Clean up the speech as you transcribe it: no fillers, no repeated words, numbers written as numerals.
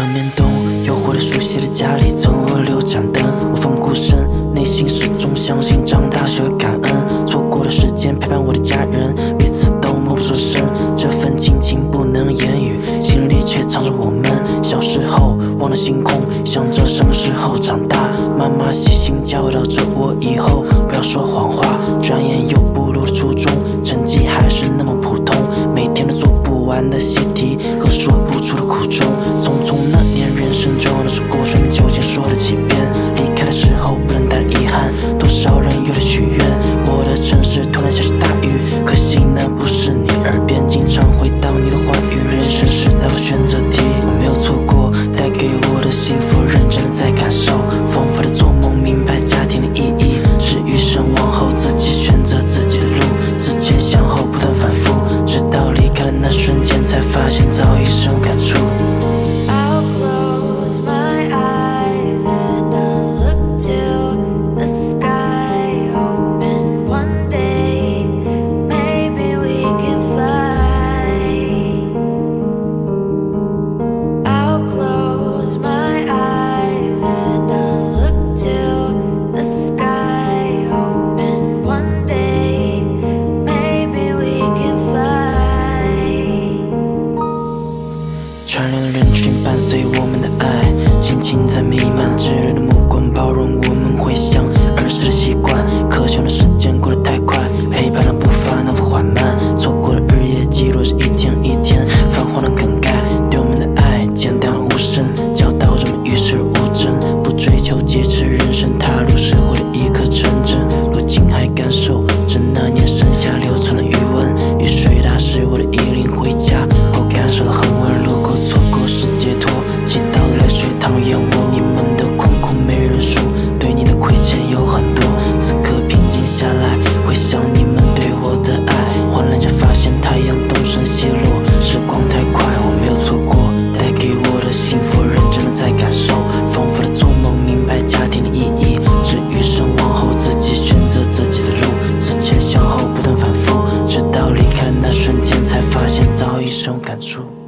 成年冬，又回到熟悉的家里，从河流盏灯，我奋不顾身，内心始终相信长大是会感恩。错过的时间陪伴我的家人，彼此都默不作声，这份亲情不能言语，心里却藏着我们小时候望着星空，想着什么时候长大。妈妈细心教导着我以后不要说谎话，转眼又步入了初中，成绩还是那么普通，每天都做不完的习题和说不出的苦衷。匆匆那年，人生重要的是过程，究竟说了几遍？离开的时候不能带着遗憾，多少人有了许愿。我的城市突然下起大雨，可惜那不是你耳边经常回荡你的话语。人生是道路选择题，我没有错过带给我的幸福，认真的在感受，丰富的做梦，明白家庭的意义，是余生往后自己选择自己的路，思前想后不断反复，直到离开的那瞬间，才发现早已深有感触。串联的人群伴随我们的爱，亲情在弥漫，炙热的目光包容我们回想儿时的习惯。可笑的时间过得太快，陪伴的步伐那么缓慢，错过了日夜记录着一天一天泛黄的梗概。对我们的爱简单而无声，教导人们与世而无争，不追求节制，人生踏入社会的一刻成真。如今还感受着那年盛夏留存的余温，雨水打湿我的衣领，回家后感受到恒温。如果错过是解脱，祈祷泪水淌入眼窝，你们的困苦没人说，对你的亏欠有很多。此刻平静下来，回想你们对我的爱，恍然间发现太阳东升西落，时光太快，我没有错过带给我的幸福，认真的在感受，丰富的做梦，明白家庭的意义，是余生往后自己选择自己的路，思前想后不断反复，直到离开的那瞬间，才发现早已深有感触。